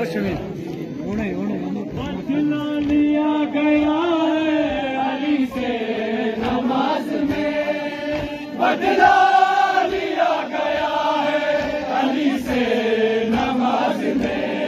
بدلا لیا گیا ہے علی سے نماز میں، بدلا لیا گیا ہے علی سے نماز میں،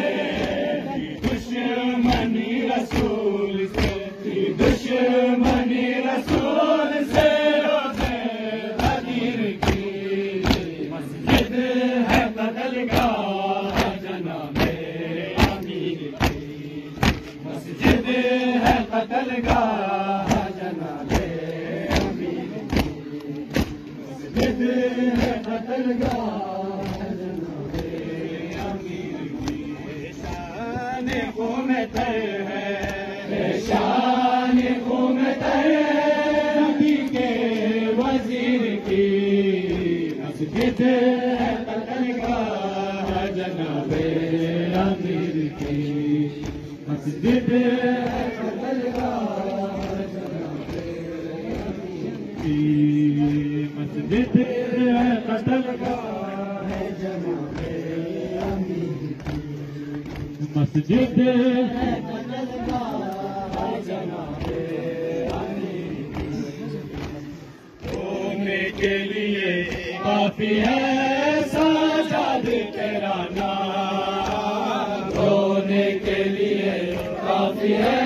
دشمنی رسول سے، دشمنی رسول سے روزے غدیر کی، مسجد ہے قتل گاہ جناب امیر کی، مسجد ہے قتل گاہ جناب امیر کی، مسجد ہے قتل گاہ جناب امیر کی، شان قوم تر ہے، شان قوم تر نبی کے وزیر کی، مسجد ہے قتل گاہ جناب امیر کی، مسجد ہے قتل گاہ جناب امیر کی، مسجد ہے قتل گاہ جناب امیر کی، مسجد ہے قتل گاہ جناب امیر کی، رونے کے لیے کافی ہے سجاد تیرا نام، رونے کے لیے کافی ہے